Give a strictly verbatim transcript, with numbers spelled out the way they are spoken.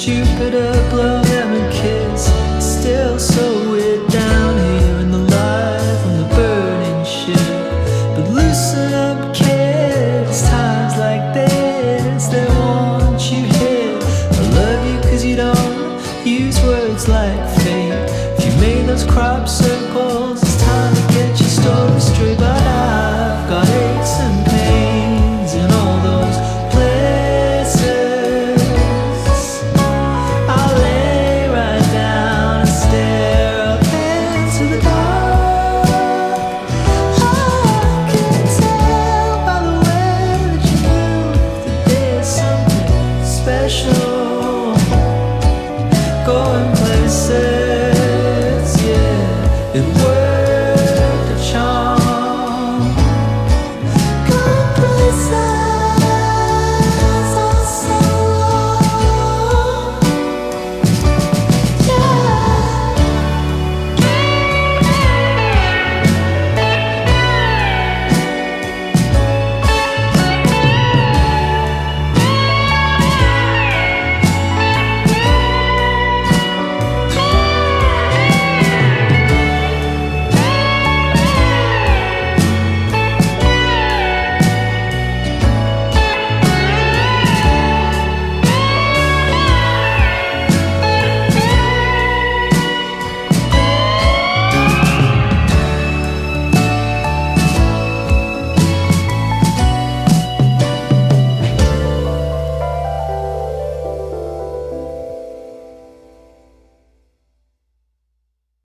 Jupiter, blow them a kiss. Still so we're down here in the light from the burning ship. But loosen up, kids, times like this, they want you here. I love you cause you don't use words like fate. If you made those crop circles, it's time to get your story straight. But I've got aches and pains in all those places. I'll lay right down and stare up into the dark. I can tell by the way that you move that there's something special